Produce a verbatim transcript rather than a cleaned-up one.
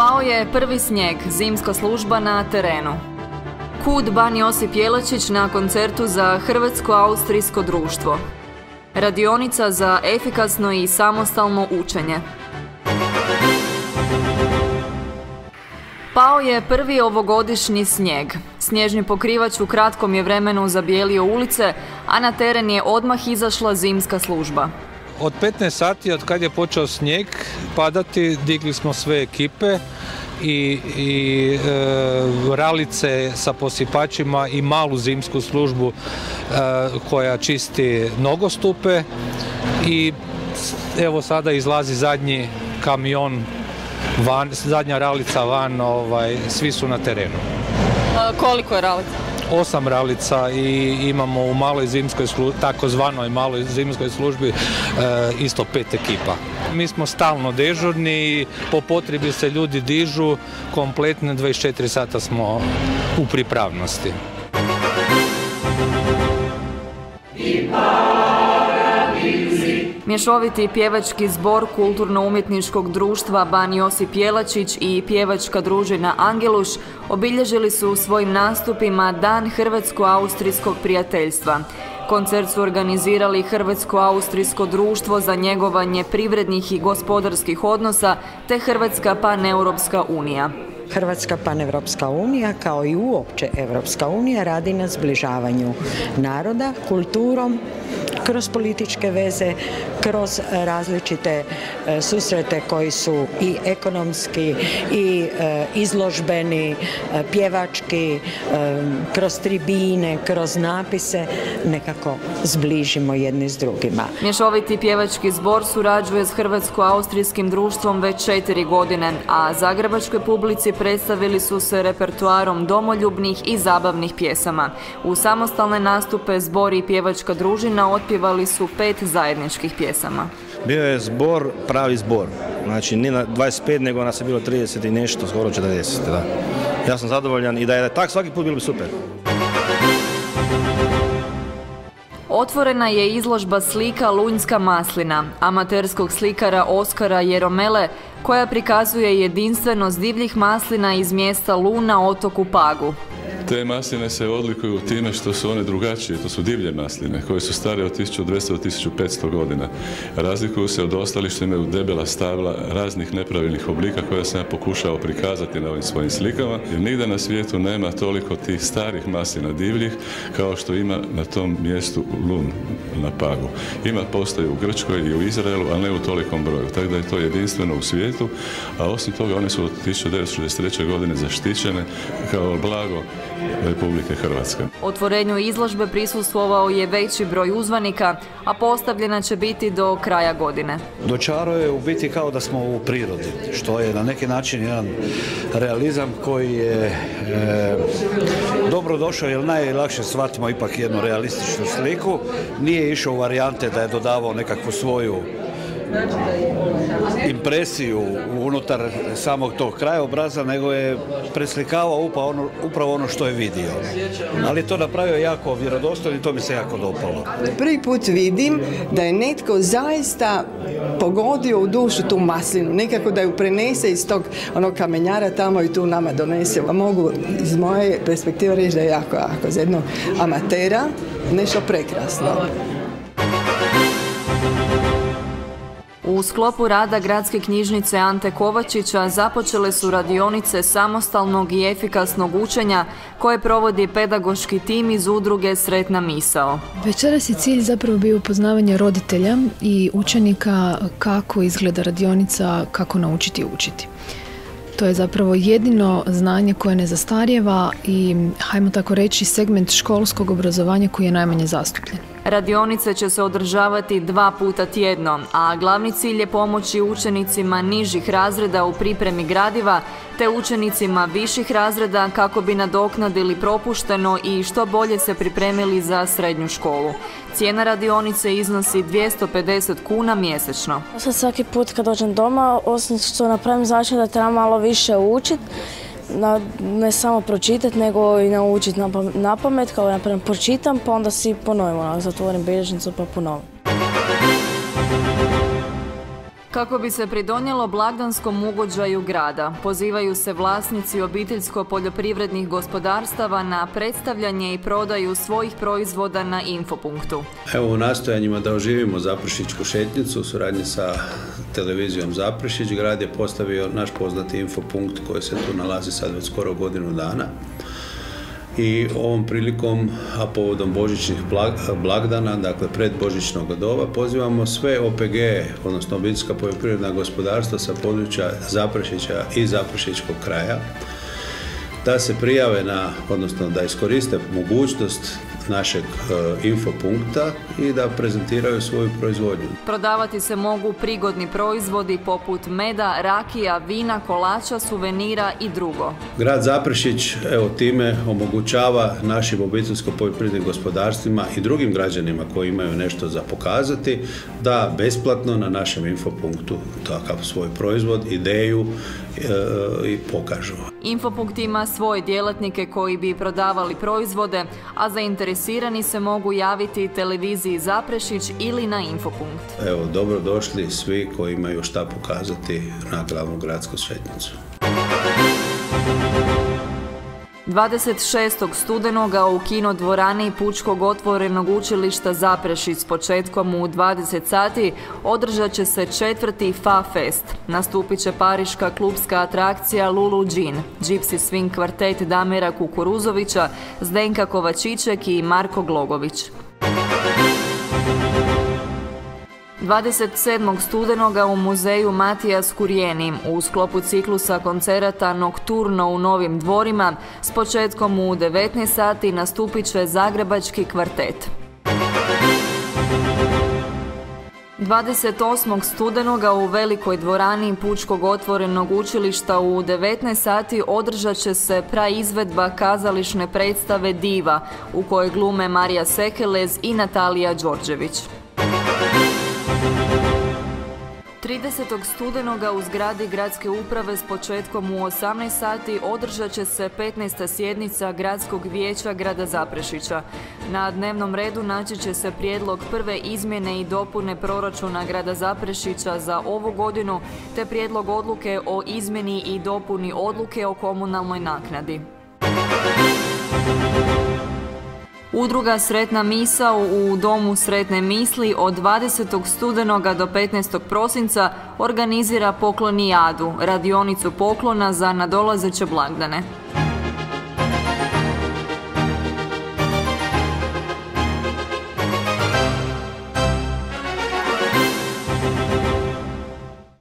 Pao je prvi snijeg, zimska služba na terenu. Kud ban Josip Jelačić na koncertu za Hrvatsko-austrijsko društvo. Radionica za efikasno i samostalno učenje. Pao je prvi ovogodišnji snijeg. Snježni pokrivač u kratkom je vremenu zabijelio ulice, a na teren je odmah izašla zimska služba. Od petnaest sati, od kad je počeo snijeg padati, digli smo sve ekipe i, i e, ralice sa posipačima i malu zimsku službu e, koja čisti nogostupe i evo sada izlazi zadnji kamion van, zadnja ralica van, ovaj, svi su na terenu. A koliko je ralica? Osam ralica i imamo u maloj zimskoj službi, takozvanoj maloj zimskoj službi, e, isto pet ekipa. Mi smo stalno dežurni i po potrebi se ljudi dižu, kompletne dvadeset četiri sata smo u pripravnosti. Mješoviti pjevački zbor Kulturno-umjetničkog društva Ban Josip Jelačić i pjevačka družina Angeluš obilježili su svojim nastupima Dan Hrvatsko-austrijskog prijateljstva. Koncert su organizirali Hrvatsko-austrijsko društvo za njegovanje privrednih i gospodarskih odnosa te Hrvatska paneuropska unija. Hrvatska paneuropska unija, kao i uopće Evropska unija, radi na zbližavanju naroda, kulturom, kroz političke veze, kroz različite e, susrete koji su i ekonomski i e, izložbeni, e, pjevački, e, kroz tribine, kroz napise, nekako zbližimo jedni s drugima. Mješoviti pjevački zbor surađuje s Hrvatsko-austrijskim društvom već četiri godine, a zagrebačkoj publici predstavili su se repertoarom domoljubnih i zabavnih pjesama. U samostalne nastupe zbor i pjevačka družina otpjevali su pet zajedničkih pjesama. Bio je zbor, pravi zbor. Znači, nije na dvadeset pet, nego nas je bilo trideset i nešto, skoro četrdeset. Da. Ja sam zadovoljan i da je tak svaki put bilo bi super. Otvorena je izložba slika Lunjska maslina, amaterskog slikara Oskara Jeromele, koja prikazuje jedinstvenost divljih maslina iz mjesta Lun na otoku Pagu. Te masline se odlikuju time što su one drugačije, to su divlje masline koje su stare od tisuću dvjesto do tisuću petsto godina. Razlikuju se od ostalih što imaju debela stabla raznih nepravilnih oblika koje sam ja pokušao prikazati na ovim svojim slikama, jer nigdje na svijetu nema toliko tih starih maslina divljih kao što ima na tom mjestu Lun na Pagu. Ima, postoji u Grčkoj i u Izraelu, ali ne u tolikom broju, tako da je to jedinstveno u svijetu, a osim toga one su od tisuću devetsto šezdeset treće godine zaštićene kao blago Republike Hrvatske. Otvorenju izložbe prisustvovao je veći broj uzvanika, a postavljena će biti do kraja godine. Dočaruje u biti kao da smo u prirodi, što je na neki način jedan realizam koji je e, dobro došao, jer najlakše shvatimo ipak jednu realističnu sliku. Nije išao u varijante da je dodavao nekakvu svoju impresiju unutar samog tog krajobraza, nego je preslikavao upravo ono što je vidio. Ali to napravio jako vjerodostojno i to mi se jako dopalo. Prvi put vidim da je netko zaista pogodio u dušu tu maslinu, nekako da ju prenese iz tog onog kamenjara tamo i tu nama donese. Mogu iz moje perspektive reći da je jako, jako za jednog amatera nešto prekrasno. U sklopu rada Gradske knjižnice Ante Kovačića započele su radionice samostalnog i efikasnog učenja koje provodi pedagoški tim iz udruge Sretna misao. Večeras je cilj zapravo bio upoznavanje roditelja i učenika kako izgleda radionica, kako naučiti učiti. To je zapravo jedino znanje koje ne zastarijeva i, hajmo tako reći, segment školskog obrazovanja koji je najmanje zastupljen. Radionice će se održavati dva puta tjedno, a glavni cilj je pomoći učenicima nižih razreda u pripremi gradiva te učenicima viših razreda kako bi nadoknadili propušteno i što bolje se pripremili za srednju školu. Cijena radionice iznosi dvjesto pedeset kuna mjesečno. Sad svaki put kad dođem doma, osim što napravim znači da trebam malo više učiti, ne samo pročitati, nego i naučiti na pamet, kao napravim pročitam, pa onda si ponovim, zatvorim bilježnicu pa ponovim. Kako bi se pridonijelo blagdanskom ugođaju grada, pozivaju se vlasnici obiteljsko-poljoprivrednih gospodarstava na predstavljanje i prodaju svojih proizvoda na Infopunktu. Evo, u nastojanjima da oživimo Zaprešićku šetnicu u suradnji sa televizijom Zaprešić, grad je postavio naš poznati Infopunkt koji se tu nalazi sad već skoro godinu dana. I ovom prilikom, a povodom božićnih blagdana, dakle pred božićnog doba, pozivamo sve O P G, odnosno obiteljska poljoprivredna gospodarstva sa područja Zaprešića i Zaprešićkog kraja, da se prijave na, odnosno da iskoriste mogućnost našeg e, infopunkta i da prezentiraju svoju proizvodnju. Prodavati se mogu prigodni proizvodi poput meda, rakija, vina, kolača, suvenira i drugo. Grad Zaprešić evo time omogućava našim obiteljsko-poljoprivrednim gospodarstvima i drugim građanima koji imaju nešto za pokazati da besplatno na našem infopunktu takav svoj proizvod, ideju e, i pokažu. Infopunkt ima svoje djelatnike koji bi prodavali proizvode, a zainteresirani se mogu javiti televiziji Zaprešić ili na Infopunkt. Evo, dobro došli svi koji imaju šta pokazati na glavnu gradsku šetnicu. dvadeset šestog studenoga u kinodvorani Pučkog otvorenog učilišta Zaprešić s početkom u dvadeset sati održat će se četvrti Fa Fest. Nastupit će pariška klubska atrakcija Lulu Jean, Gypsy Swing kvartet Damira Kukuruzovića, Zdenka Kovačiček i Marko Glogović. dvadeset sedmog studenoga u muzeju Matija Skurjeni u sklopu ciklusa koncerata Nokturno u Novim dvorima s početkom u devetnaest sati nastupit će Zagrebački kvartet. dvadeset osmog studenoga u velikoj dvorani Pučkog otvorenog učilišta u devetnaest sati održat će se praizvedba kazališne predstave Diva u kojoj glume Marija Sekelez i Natalija Đorđević. tridesetog studenoga u zgradi gradske uprave s početkom u osamnaest sati održat će se petnaesta sjednica Gradskog vijeća grada Zaprešića. Na dnevnom redu naći će se prijedlog prve izmjene i dopune proračuna grada Zaprešića za ovu godinu te prijedlog odluke o izmjeni i dopuni odluke o komunalnoj naknadi. Udruga Sretna misao u Domu Sretne misli od dvadesetog studenoga do petnaestog prosinca organizira poklonijadu, radionicu poklona za nadolazeće blagdane.